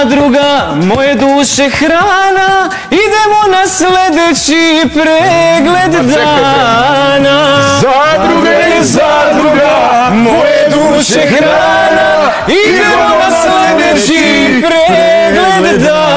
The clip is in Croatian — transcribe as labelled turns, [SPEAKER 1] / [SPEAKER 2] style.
[SPEAKER 1] zadruga, moje duše hrana, idemo na sljedeći pregled dana.
[SPEAKER 2] Zadruga je zadruga, moje duše hrana,
[SPEAKER 1] idemo na sljedeći pregled dana.